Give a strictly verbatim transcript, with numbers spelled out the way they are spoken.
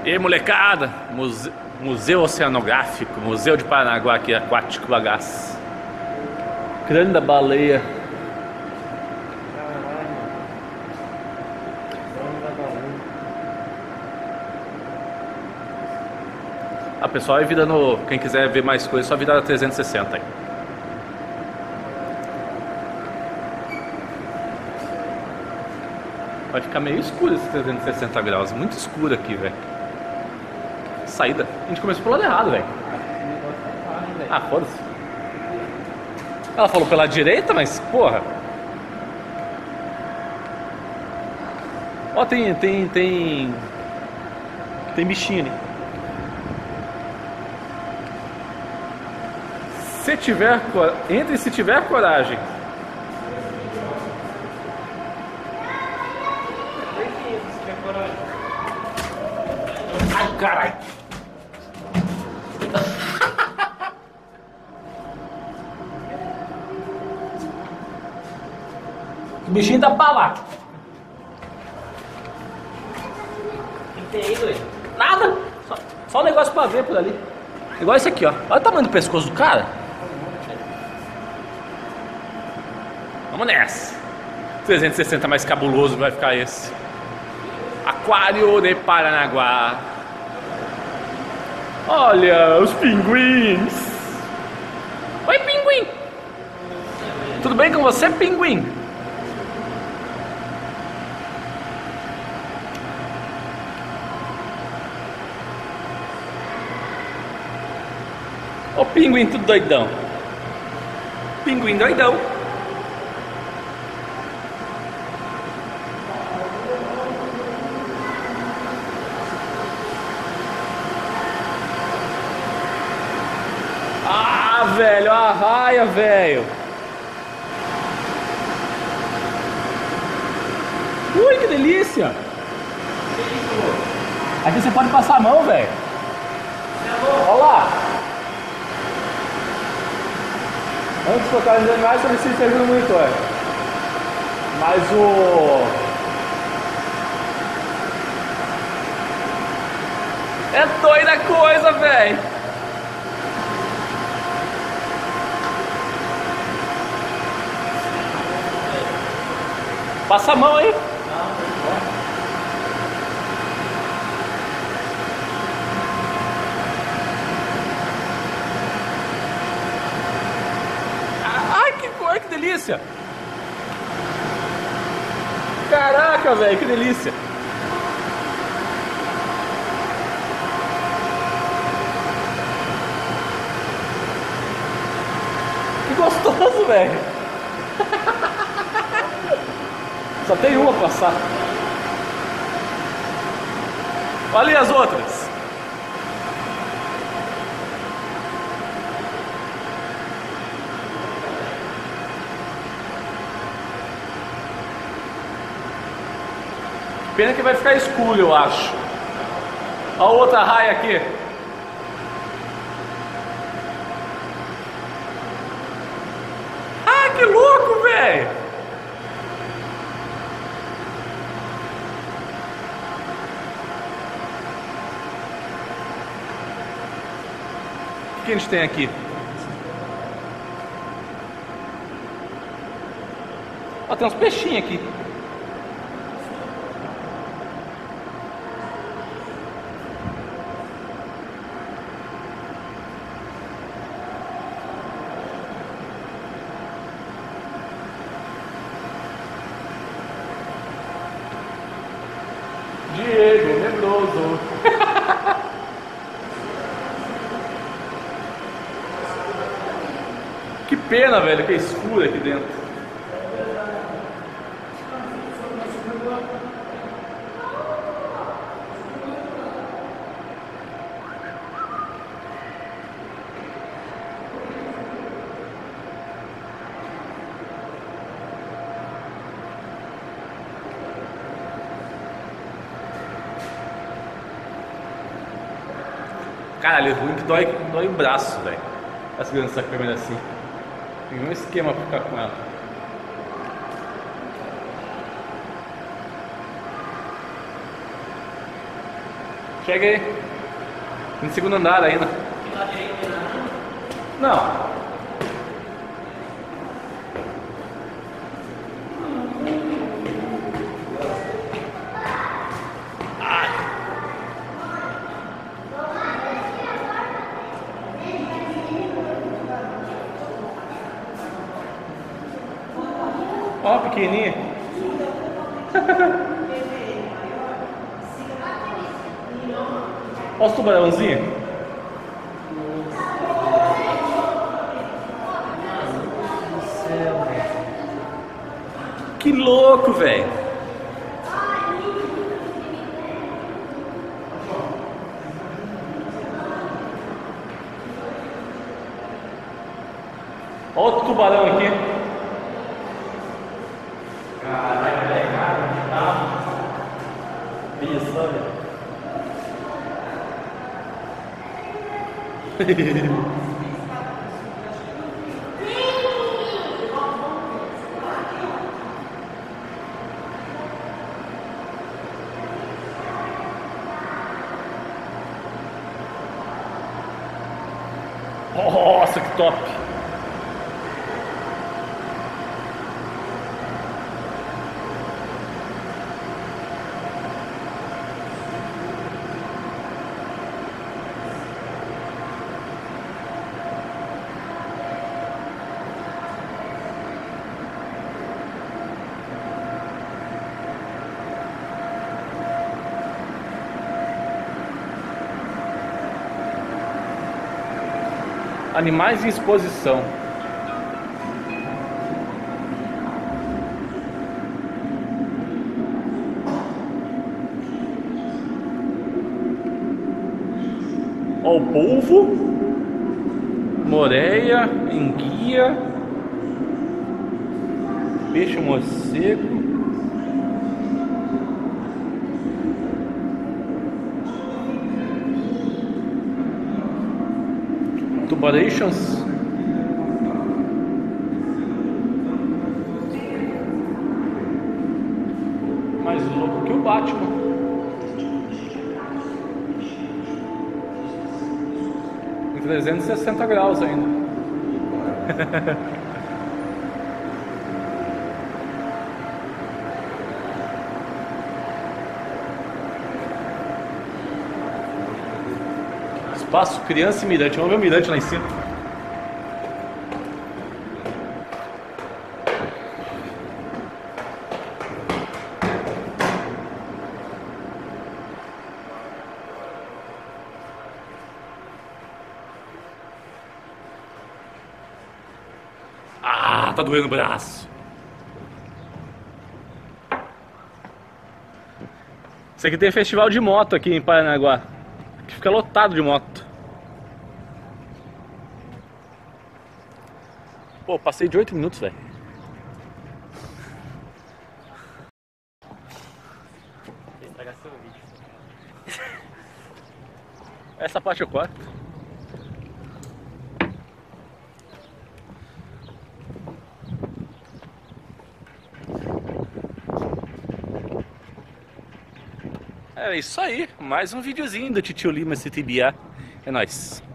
E aí, molecada, Muse... Museu Oceanográfico, Museu de Paranaguá aqui, Aquático Bagaço. Crânio da baleia. Ah, pessoal, é vida no... Quem quiser ver mais coisas, só vida trezentos e sessenta aí. Vai ficar meio escuro esse trezentos e sessenta graus, muito escuro aqui, velho. Saída. A gente começou pelo lado errado, velho. Ah, foda-se. Ela falou pela direita, mas porra. Ó, tem, tem, tem... Tem bichinho ali. Se tiver... Entre se tiver coragem. Ai, caralho. O bichinho tá pra lá. O que tem aí, doido? Nada. Só, só um negócio pra ver por ali. Igual esse aqui, ó. Olha o tamanho do pescoço do cara. Vamos nessa. trezentos e sessenta mais cabuloso vai ficar esse. Aquário de Paranaguá. Olha os pinguins. Oi, pinguim. Tudo bem com você, pinguim? Ô, pinguim tudo doidão. Pinguim doidão. Ah, velho, a raia, velho. Ui, que delícia. Aqui você pode passar a mão, velho. Olha lá. Antes de tocar nos animais, você precisa servir no monitor. Mas o... É doida a coisa, velho. Passa a mão aí. Ai, que cor, que delícia. Caraca, velho, que delícia. Que gostoso, velho. Só tem uma pra passar. Olha ali as outras. Pena que vai ficar escuro, eu acho. Olha a outra raia aqui. Ah, que louco, velho. O que a gente tem aqui? Ó, tem uns peixinhos aqui. Diego Nebroso. Que pena, velho, que é escuro aqui dentro. Caralho, é ruim que dói, dói o braço, velho. Tá segurando essa câmera assim. Tem um esquema pra ficar com ela. Cheguei. No segundo andar ainda. Não. Ó, pequenininha. Olha os tubarãozinhos. Que louco, velho. Olha outro tubarão aqui. Caralho, velho, cara, tá. Isso, olha. Nossa, que top! Animais em exposição. Ó, o polvo, moreia, enguia, peixe morcego. Tubarations. Mais louco que o Batman. Em trezentos e sessenta graus ainda. Espaço Criança e Mirante. Vamos ver o Mirante lá em cima. Ah, tá doendo o braço. Isso aqui tem festival de moto aqui em Paranaguá, que fica lotado de moto. Pô, passei de oito minutos, velho. Essa parte eu corto. É isso aí, mais um videozinho do Titio Lima C T B A. É nóis.